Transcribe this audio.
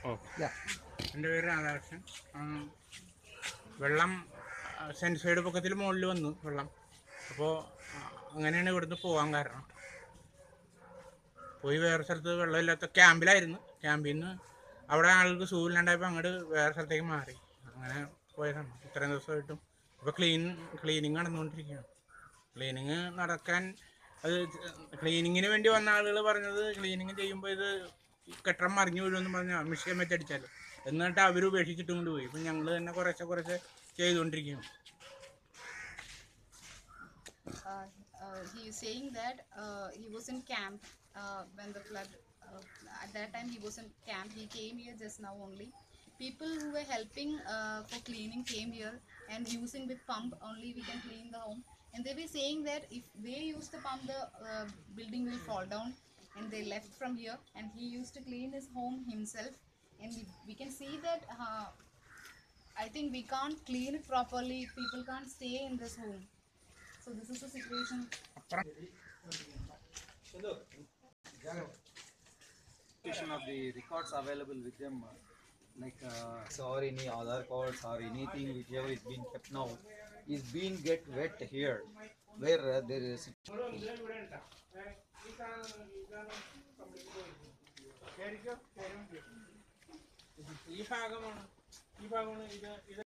ഓ Yeah. എൻ്റെ പേര് രാധാകൃഷ്ണൻ. വെള്ളം സെൻസൈഡ് പൊക്കത്തിൽ മുകളിൽ വന്നു വെള്ളം. അപ്പോൾ അങ്ങനെയാണ് ഇവിടുന്ന് പോകാൻ കാരണം. പോയി വേറെ സ്ഥലത്ത് വെള്ളമില്ലാത്ത ക്യാമ്പിലായിരുന്നു. ക്യാമ്പിൽ നിന്ന് അവിടെ ആൾക്ക് സുഖമില്ലാണ്ടായപ്പോൾ അങ്ങോട്ട് വേറെ സ്ഥലത്തേക്ക് മാറി. അങ്ങനെ പോയതാണ്. ഇത്രയും ദിവസമായിട്ടും ഇപ്പോൾ ക്ലീനിങ് നടന്നുകൊണ്ടിരിക്കുകയാണ്. ക്ലീനിങ് നടക്കാൻ അത് ക്ലീനിങ്ങിന് വേണ്ടി വന്ന ആളുകൾ പറഞ്ഞത് ക്ലീനിങ് ചെയ്യുമ്പോൾ ഇത് കെട്ടിടം മറിഞ്ഞു വീഴുമെന്ന് പറഞ്ഞാൽ മിഷ്യൻ വെച്ചടിച്ചാൽ എന്നിട്ട് അവർ ഉപേക്ഷിച്ചിട്ടും കൊണ്ട് പോയി. ഇപ്പം ഞങ്ങൾ തന്നെ കുറച്ച് ചെയ്തുകൊണ്ടിരിക്കുകയാണ്. He is saying that he was in camp when the flood. At that time, he was in camp. He came here just now only. People who were helping for cleaning came here, and using with pump only we can clean the home. And they were saying that if they use the pump, the building will fall down. And they left from here, and he used to clean his home himself. And we can see that. I think we can't clean it properly. People can't stay in this home. So this is the situation. Of the records available with them, or any other cards or anything whichever is being kept now is being get wet here, where there is. ഈ ഭാഗമാണ് ഇത്